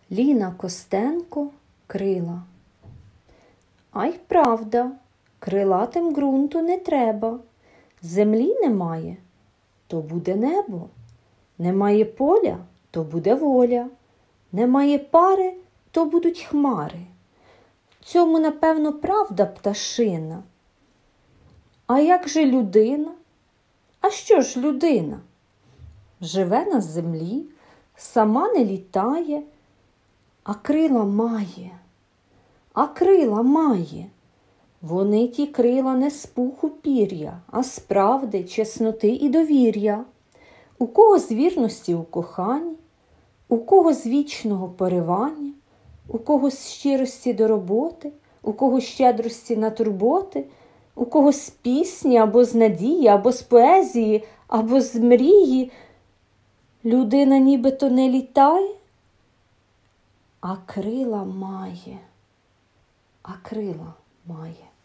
Ліна Костенко крила. А й правда, крилатим ґрунту не треба. Землі немає, то буде небо. Немає поля, то буде воля. Немає пари, то будуть хмари. В цьому, напевно, правда пташина. А як же людина? А що ж людина? Живе на землі, сама не літає, а крила має. А крила має. Вони ті крила не з пуху пір'я, а з правди, чесноти і довір'я. У кого з вірності у коханні, у кого з вічного поривання, у кого з щирості до роботи, у кого з щедрості на турботи, у кого з пісні, або з надії, або з поезії, або з мрії. Людина нібито не літає, а крила має. А крила має.